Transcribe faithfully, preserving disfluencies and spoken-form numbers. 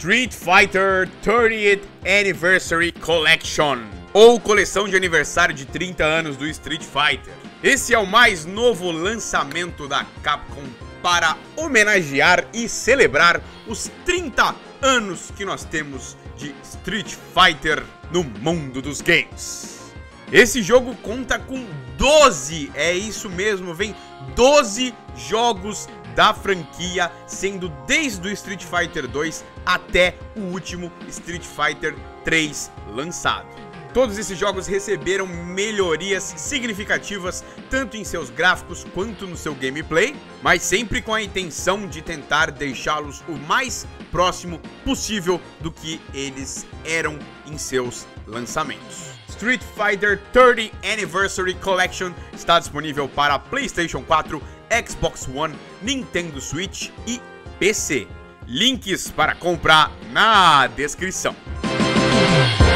Street Fighter thirtieth Anniversary Collection, ou coleção de aniversário de trinta anos do Street Fighter. Esse é o mais novo lançamento da Capcom para homenagear e celebrar os trinta anos que nós temos de Street Fighter no mundo dos games. Esse jogo conta com doze, é isso mesmo, vem doze jogos da franquia, sendo desde o Street Fighter dois até o último Street Fighter três lançado. Todos esses jogos receberam melhorias significativas, tanto em seus gráficos quanto no seu gameplay, mas sempre com a intenção de tentar deixá-los o mais próximo possível do que eles eram em seus lançamentos. Street Fighter thirtieth Anniversary Collection está disponível para PlayStation quatro, Xbox One, Nintendo Switch e P C. Links para comprar na descrição.